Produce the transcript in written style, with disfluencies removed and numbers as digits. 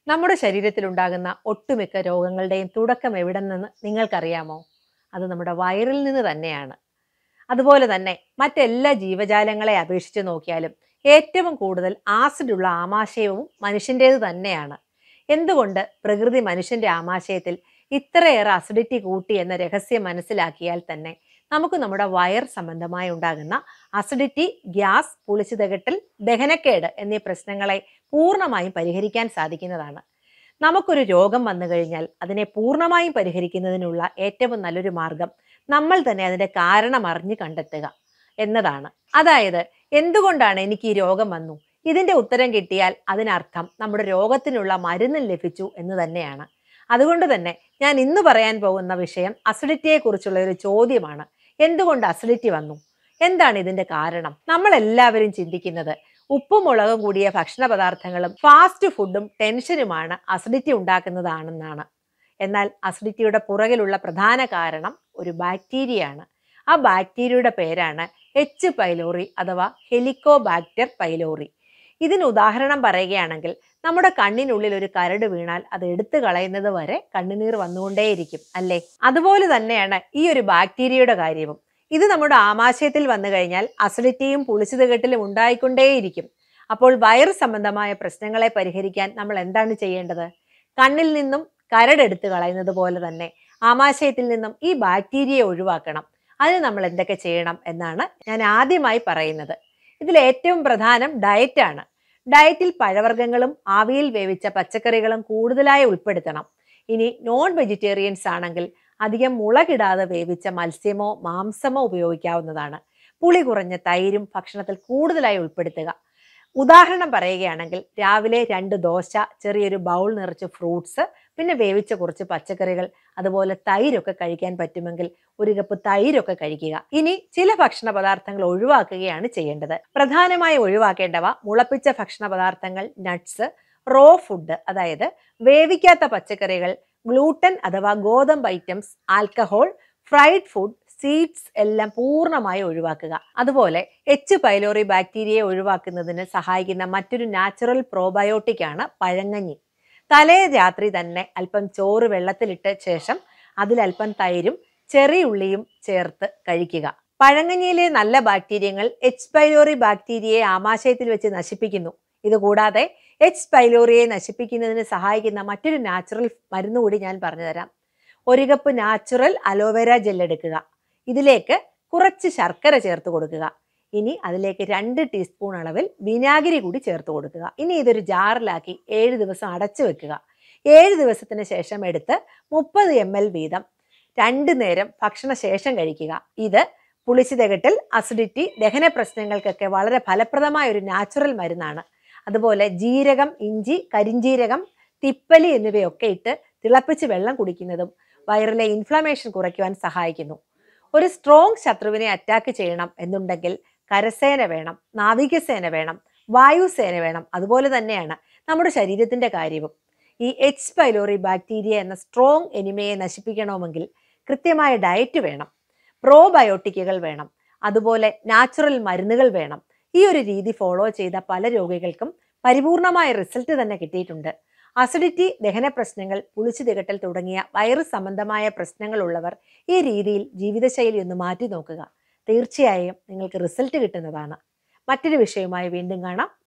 നമ്മുടെ ശരീരത്തിലുണ്ടാകുന്ന ഒട്ടുമിക്ക രോഗങ്ങളുടെയും തുടക്കം എവിടെ നിന്ന് നിങ്ങൾക്കറിയാമോ? അത് നമ്മുടെ വയറിൽ നിന്ന് തന്നെയാണ്. അതുപോലെ തന്നെ മറ്റെല്ലാ ജീവജാലങ്ങളെ അപേക്ഷിച്ച് നോക്കിയാലും ഏറ്റവും കൂടുതൽ ആസിഡുള്ള ആമാശയവും മനുഷ്യൻ്റേത് തന്നെയാണ്. എന്തുകൊണ്ട് പ്രകൃതി മനുഷ്യന്റെ ആമാശയത്തിൽ ഇത്രയേറെ അസിഡിറ്റി കൂട്ടി എന്ന രഹസ്യം മനസ്സിലാക്കിയാൽ തന്നെ നമുക്ക് നമ്മുടെ വയർ സംബന്ധമായി ഉണ്ടാകുന്ന അസിഡിറ്റി, ഗ്യാസ്, പുളിച്ചു തികട്ടൽ, ദഹനക്കേട് എന്നീ പ്രശ്നങ്ങളെ പൂർണ്ണമായും പരിഹരിക്കാൻ സാധിക്കുന്നതാണ്. നമുക്കൊരു രോഗം വന്നു കഴിഞ്ഞാൽ അതിനെ പൂർണ്ണമായും പരിഹരിക്കുന്നതിനുള്ള ഏറ്റവും നല്ലൊരു മാർഗം നമ്മൾ തന്നെ അതിന്റെ കാരണം അറിഞ്ഞ് കണ്ടെത്തുക എന്നതാണ്. അതായത്, എന്തുകൊണ്ടാണ് എനിക്ക് ഈ രോഗം വന്നു, ഇതിന്റെ ഉത്തരം കിട്ടിയാൽ അതിനർത്ഥം നമ്മുടെ രോഗത്തിനുള്ള മരുന്ന് ലഭിച്ചു എന്ന് തന്നെയാണ്. അതുകൊണ്ട് തന്നെ ഞാൻ ഇന്ന് പറയാൻ പോകുന്ന വിഷയം അസിഡിറ്റിയെ കുറിച്ചുള്ള ഒരു ചോദ്യമാണ്. എന്തുകൊണ്ട് അസിഡിറ്റി വന്നു, എന്താണ് ഇതിന്റെ കാരണം? നമ്മൾ എല്ലാവരും ചിന്തിക്കുന്നത് ഉപ്പും മുളകും കൂടിയ ഭക്ഷണ പദാർത്ഥങ്ങളും ഫാസ്റ്റ് ഫുഡും ടെൻഷനുമാണ് അസിഡിറ്റി ഉണ്ടാക്കുന്നതാണെന്നാണ്. എന്നാൽ അസിഡിറ്റിയുടെ പുറകിലുള്ള പ്രധാന കാരണം ഒരു ബാക്ടീരിയയാണ്. ആ ബാക്ടീരിയയുടെ പേരാണ് എച്ച് പൈലോറി അഥവാ ഹെലിക്കോബാക്ടർ പൈലോറി. ഇതിന് ഉദാഹരണം പറയുകയാണെങ്കിൽ, നമ്മുടെ കണ്ണിനുള്ളിൽ ഒരു കരട് വീണാൽ അത് എടുത്തു കളയുന്നത് വരെ കണ്ണുനീർ വന്നുകൊണ്ടേയിരിക്കും, അല്ലേ? അതുപോലെ തന്നെയാണ് ഈ ഒരു ബാക്ടീരിയയുടെ കാര്യവും. ഇത് നമ്മുടെ ആമാശയത്തിൽ വന്നു കഴിഞ്ഞാൽ അസിഡിറ്റിയും പുളിച്ചുതികട്ടലും ഉണ്ടായിക്കൊണ്ടേയിരിക്കും. അപ്പോൾ വയറ് സംബന്ധമായ പ്രശ്നങ്ങളെ പരിഹരിക്കാൻ നമ്മൾ എന്താണ് ചെയ്യേണ്ടത്? കണ്ണിൽ നിന്നും കരടെടുത്ത് കളയുന്നത് പോലെ തന്നെ ആമാശയത്തിൽ നിന്നും ഈ ബാക്ടീരിയയെ ഒഴിവാക്കണം. അതിന് നമ്മൾ എന്തൊക്കെ ചെയ്യണം എന്നാണ് ഞാൻ ആദ്യമായി പറയുന്നത്. ഇതിൽ ഏറ്റവും പ്രധാനം ഡയറ്റാണ്. ഡയറ്റിൽ പഴവർഗ്ഗങ്ങളും ആവിയിൽ വേവിച്ച പച്ചക്കറികളും കൂടുതലായി ഉൾപ്പെടുത്തണം. ഇനി നോൺ വെജിറ്റേറിയൻസ് ആണെങ്കിൽ അധികം മുളകിടാതെ വേവിച്ച മത്സ്യമോ മാംസമോ ഉപയോഗിക്കാവുന്നതാണ്. പുളി കുറഞ്ഞ തൈരും ഭക്ഷണത്തിൽ കൂടുതലായി ഉൾപ്പെടുത്തുക. ഉദാഹരണം പറയുകയാണെങ്കിൽ, രാവിലെ 2 ദോശ, ചെറിയൊരു ബൗൾ നിറച്ച് ഫ്രൂട്ട്സ്, പിന്നെ വേവിച്ച കുറച്ച് പച്ചക്കറികൾ, അതുപോലെ തൈരൊക്കെ കഴിക്കാൻ പറ്റുമെങ്കിൽ 1 കപ്പ് തൈരൊക്കെ കഴിക്കുക. ഇനി ചില ഭക്ഷണ പദാർത്ഥങ്ങൾ ഒഴിവാക്കുകയാണ് ചെയ്യേണ്ടത്. പ്രധാനമായി ഒഴിവാക്കേണ്ടവ മുളപ്പിച്ച ഭക്ഷണ പദാർത്ഥങ്ങൾ, നട്ട്സ്, റോ ഫുഡ് അതായത് വേവിക്കാത്ത പച്ചക്കറികൾ, ഗ്ലൂട്ടൻ അഥവാ ഗോതമ്പ് items, alcohol, fried food, seeds എല്ലാം പൂർണ്ണമായി ഒഴിവാക്കുക. അതുപോലെ എച്ച് പൈലോറി ബാക്ടീരിയയെ ഒഴിവാക്കുന്നതിന് സഹായിക്കുന്ന മറ്റൊരു നാച്ചുറൽ പ്രോബയോട്ടിക് ആണ് പഴങ്കഞ്ഞി. തലേ രാത്രി തന്നെ അല്പം ചോറ് വെള്ളത്തിലിട്ട ശേഷം അതിലല്പം തൈരും ചെറിയ ഉള്ളിയും ചേർത്ത് കഴിക്കുക. പഴങ്കഞ്ഞിയിലെ നല്ല ബാക്ടീരിയങ്ങൾ എച്ച് പൈലോറി ബാക്ടീരിയയെ ആമാശയത്തിൽ വെച്ച് നശിപ്പിക്കുന്നു. ഇതുകൂടാതെ എച്ച് പൈലോറിയെ നശിപ്പിക്കുന്നതിന് സഹായിക്കുന്ന മറ്റൊരു നാച്ചുറൽ മരുന്ന് കൂടി ഞാൻ പറഞ്ഞുതരാം. 1 കപ്പ് നാച്ചുറൽ അലോവേര ജെൽ എടുക്കുക. ഇതിലേക്ക് കുറച്ച് ശർക്കര ചേർത്ത് കൊടുക്കുക. ഇനി അതിലേക്ക് 2 ടീസ്പൂൺ അളവിൽ വിനാഗിരി കൂടി ചേർത്ത് കൊടുക്കുക. ഇനി ഇതൊരു ജാറിലാക്കി 7 ദിവസം അടച്ചു വെക്കുക. 7 ദിവസത്തിന് ശേഷം എടുത്ത് 30 ml വീതം 2 നേരം ഭക്ഷണശേഷം കഴിക്കുക. ഇത് പുളിച്ചു തികട്ടൽ, അസിഡിറ്റി, ദഹന പ്രശ്നങ്ങൾക്കൊക്കെ വളരെ ഫലപ്രദമായ ഒരു നാച്ചുറൽ മരുന്നാണ്. അതുപോലെ ജീരകം, ഇഞ്ചി, കരിഞ്ജീരകം, തിപ്പലി എന്നിവയൊക്കെ ഇട്ട് തിളപ്പിച്ച് വെള്ളം കുടിക്കുന്നതും വയറിലെ ഇൻഫ്ലമേഷൻ കുറയ്ക്കുവാൻ സഹായിക്കുന്നു. ഒരു സ്ട്രോങ് ശത്രുവിനെ അറ്റാക്ക് ചെയ്യണം എന്നുണ്ടെങ്കിൽ കരസേന വേണം, നാവികസേന വേണം, വായുസേന വേണം. അതുപോലെ തന്നെയാണ് നമ്മുടെ ശരീരത്തിന്റെ കാര്യവും. ഈ എച്ച് പൈലോറി ബാക്ടീരിയ എന്ന സ്ട്രോങ് എനിമയെ നശിപ്പിക്കണമെങ്കിൽ കൃത്യമായ ഡയറ്റ് വേണം, പ്രോബയോട്ടിക്കുകൾ വേണം, അതുപോലെ നാച്ചുറൽ മരുന്നുകൾ വേണം. ഈ ഒരു രീതി ഫോളോ ചെയ്ത പല രോഗികൾക്കും പരിപൂർണമായ റിസൾട്ട് തന്നെ കിട്ടിയിട്ടുണ്ട്. അസിഡിറ്റി, ദഹന പ്രശ്നങ്ങൾ, പുളിച്ചു തികട്ടൽ തുടങ്ങിയ വയറു സംബന്ധമായ പ്രശ്നങ്ങൾ ഉള്ളവർ ഈ രീതിയിൽ ജീവിതശൈലി ഒന്ന് മാറ്റി നോക്കുക. തീർച്ചയായും നിങ്ങൾക്ക് റിസൾട്ട് കിട്ടുന്നതാണ്. മറ്റൊരു വിഷയവുമായി വീണ്ടും കാണാം.